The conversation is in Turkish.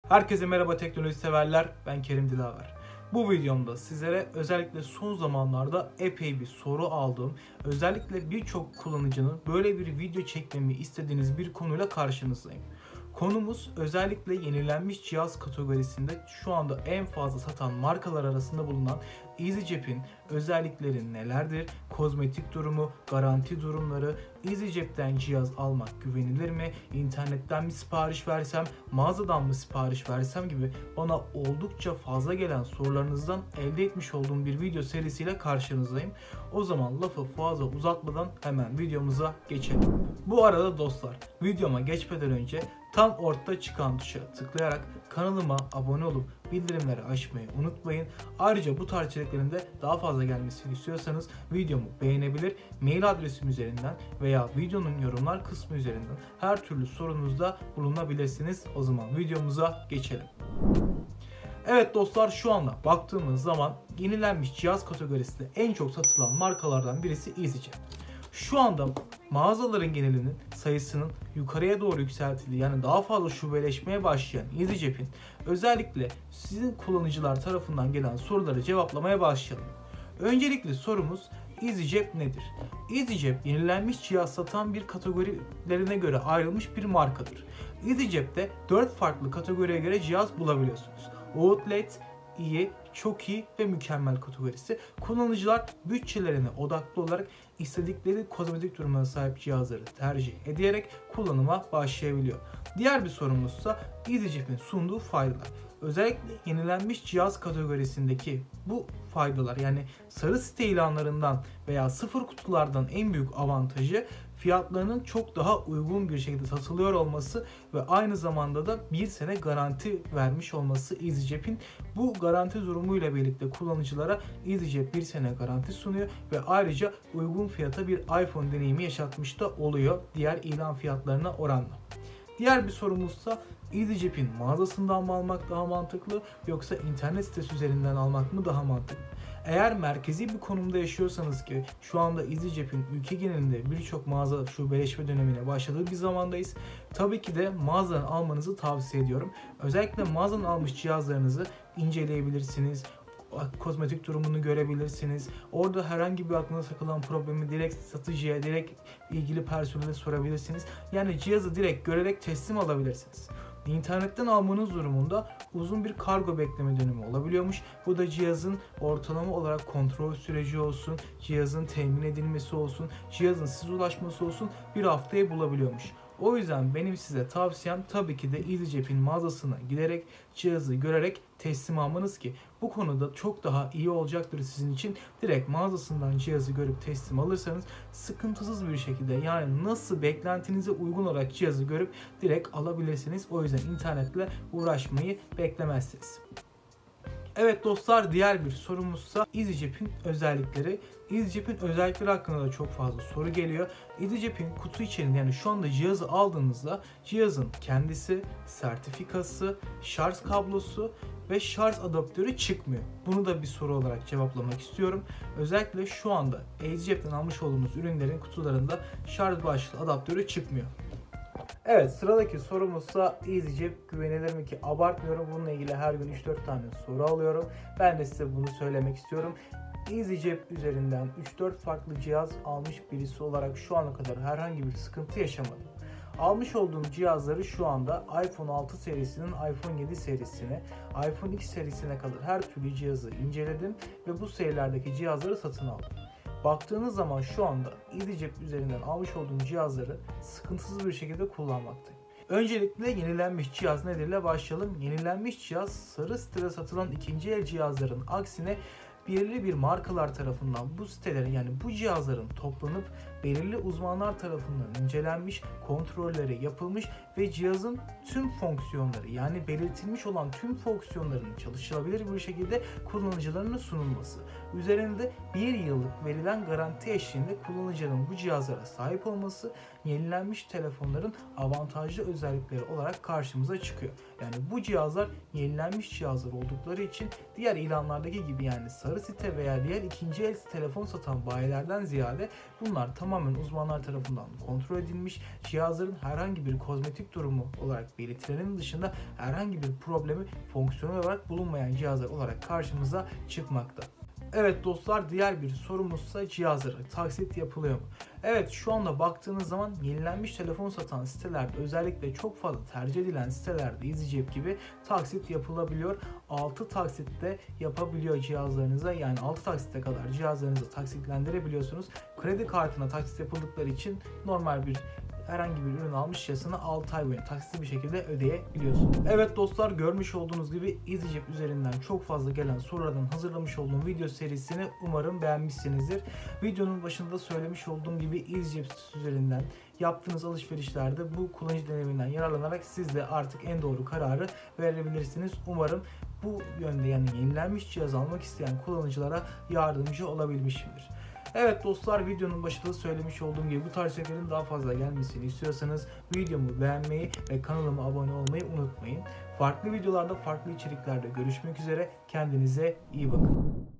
Herkese merhaba teknoloji severler, ben Kerim Dilaver. Bu videomda sizlere özellikle son zamanlarda epey bir soru aldığım, özellikle birçok kullanıcının böyle bir video çekmemi istediğiniz bir konuyla karşınızdayım. Konumuz özellikle yenilenmiş cihaz kategorisinde şu anda en fazla satan markalar arasında bulunan EasyJet'in özellikleri nelerdir? Kozmetik durumu, garanti durumları, EasyJet'ten cihaz almak güvenilir mi? İnternetten mi sipariş versem, mağazadan mı sipariş versem gibi bana oldukça fazla gelen sorularınızdan elde etmiş olduğum bir video serisiyle karşınızdayım. O zaman lafı fazla uzatmadan hemen videomuza geçelim. Bu arada dostlar, videoma geçmeden önce tam ortada çıkan tuşa tıklayarak kanalıma abone olup bildirimleri açmayı unutmayın. Ayrıca bu tarz içeriklerin de daha fazla gelmesini istiyorsanız videomu beğenebilir, mail adresim üzerinden veya videonun yorumlar kısmı üzerinden her türlü sorunuzda bulunabilirsiniz. O zaman videomuza geçelim. Evet dostlar, şu anda baktığımız zaman yenilenmiş cihaz kategorisinde en çok satılan markalardan birisi EasyJet. Şu anda mağazaların genelinin sayısının yukarıya doğru yükseltildiği, yani daha fazla şubeleşmeye başlayan EasyJet'in özellikle sizin kullanıcılar tarafından gelen soruları cevaplamaya başlayalım. Öncelikle sorumuz, EasyJet nedir? EasyJet yenilenmiş cihaz satan bir kategorilerine göre ayrılmış bir markadır. EasyJet'te 4 farklı kategoriye göre cihaz bulabiliyorsunuz. Outlet, iyi, çok iyi ve mükemmel kategorisi. Kullanıcılar bütçelerine odaklı olarak istedikleri kozmetik durumuna sahip cihazları tercih ederek kullanıma başlayabiliyor. Diğer bir sorumuzsa EasyJet'in sunduğu faydalar. Özellikle yenilenmiş cihaz kategorisindeki bu faydalar, yani sarı site ilanlarından veya sıfır kutulardan en büyük avantajı fiyatlarının çok daha uygun bir şekilde satılıyor olması ve aynı zamanda da bir sene garanti vermiş olması EasyJet'in. Bu garanti durumuyla birlikte kullanıcılara EasyJet bir sene garanti sunuyor ve ayrıca uygun fiyata bir iPhone deneyimi yaşatmış da oluyor diğer ilan fiyatlarına oranla. Diğer bir sorumuzsa EasyJet'in mağazasından mı almak daha mantıklı yoksa internet sitesi üzerinden almak mı daha mantıklı? Eğer merkezi bir konumda yaşıyorsanız, ki şu anda EasyJet'in ülke genelinde birçok mağaza şubeleşme dönemine başladığı bir zamandayız, tabii ki de mağazadan almanızı tavsiye ediyorum. Özellikle mağazadan almış cihazlarınızı inceleyebilirsiniz. Kozmetik durumunu görebilirsiniz. Orada herhangi bir aklınıza takılan problemi direkt satıcıya, direkt ilgili personele sorabilirsiniz. Yani cihazı direkt görerek teslim alabilirsiniz. İnternetten almanız durumunda uzun bir kargo bekleme dönemi olabiliyormuş. Bu da cihazın ortalama olarak kontrol süreci olsun, cihazın temin edilmesi olsun, cihazın size ulaşması olsun bir haftayı bulabiliyormuş. O yüzden benim size tavsiyem tabii ki de EasyJet'in mağazasına giderek cihazı görerek teslim almanız, ki bu konuda çok daha iyi olacaktır sizin için. Direkt mağazasından cihazı görüp teslim alırsanız sıkıntısız bir şekilde, yani nasıl beklentinize uygun olarak cihazı görüp direkt alabilirsiniz. O yüzden internetle uğraşmayı beklemezsiniz. Evet dostlar, diğer bir sorumuzsa EasyJet'in özellikleri. EasyJet'in özellikleri hakkında da çok fazla soru geliyor. EasyJet'in kutu içerisinde, yani şu anda cihazı aldığınızda cihazın kendisi, sertifikası, şarj kablosu ve şarj adaptörü çıkmıyor. Bunu da bir soru olarak cevaplamak istiyorum. Özellikle şu anda EasyJet'ten almış olduğumuz ürünlerin kutularında şarj başlığı adaptörü çıkmıyor. Evet, sıradaki sorumuzsa EasyJet güvenilir mi, ki abartmıyorum. Bununla ilgili her gün 3-4 tane soru alıyorum. Ben de size bunu söylemek istiyorum. EasyJet üzerinden 3-4 farklı cihaz almış birisi olarak şu ana kadar herhangi bir sıkıntı yaşamadım. Almış olduğum cihazları şu anda iPhone 6 serisinin iPhone 7 serisine, iPhone X serisine kadar her türlü cihazı inceledim ve bu serilerdeki cihazları satın aldım. Baktığınız zaman şu anda EasyJet üzerinden almış olduğum cihazları sıkıntısız bir şekilde kullanmaktayım. Öncelikle yenilenmiş cihaz nedir ile başlayalım. Yenilenmiş cihaz sarı sitede satılan ikinci el cihazların aksine belirli bir markalar tarafından bu sitelerin, yani bu cihazların toplanıp belirli uzmanlar tarafından incelenmiş, kontrolleri yapılmış ve cihazın tüm fonksiyonları, yani belirtilmiş olan tüm fonksiyonlarının çalışılabilir bir şekilde kullanıcılarına sunulması, üzerinde 1 yıllık verilen garanti eşliğinde kullanıcının bu cihazlara sahip olması yenilenmiş telefonların avantajlı özellikleri olarak karşımıza çıkıyor. Yani bu cihazlar yenilenmiş cihazlar oldukları için diğer ilanlardaki gibi, yani sarı site veya diğer ikinci el telefon satan bayilerden ziyade bunlar tamamen uzmanlar tarafından kontrol edilmiş, cihazların herhangi bir kozmetik durumu olarak belirtilenin dışında herhangi bir problemi fonksiyonel olarak bulunmayan cihazlar olarak karşımıza çıkmakta. Evet dostlar, diğer bir sorumuzsa cihazlara taksit yapılıyor mu? Evet, şu anda baktığınız zaman yenilenmiş telefon satan sitelerde, özellikle çok fazla tercih edilen sitelerde EasyCep gibi taksit yapılabiliyor. 6 taksitte yapabiliyor cihazlarınıza, yani 6 taksitte kadar cihazlarınızı taksitlendirebiliyorsunuz. Kredi kartına taksit yapıldıkları için normal bir herhangi bir ürün almışçasına 6 ay boyunca taksitli bir şekilde ödeyebiliyorsunuz. Evet dostlar, görmüş olduğunuz gibi EasyCep üzerinden çok fazla gelen sorulardan hazırlamış olduğum video serisini umarım beğenmişsinizdir. Videonun başında söylemiş olduğum gibi EasyCep üzerinden yaptığınız alışverişlerde bu kullanıcı deneyiminden yararlanarak siz de artık en doğru kararı verebilirsiniz. Umarım bu yönde, yani yenilenmiş cihaz almak isteyen kullanıcılara yardımcı olabilmişimdir. Evet dostlar, videonun başında söylemiş olduğum gibi bu tarz şeylerin daha fazla gelmesini istiyorsanız videomu beğenmeyi ve kanalıma abone olmayı unutmayın. Farklı videolarda, farklı içeriklerde görüşmek üzere. Kendinize iyi bakın.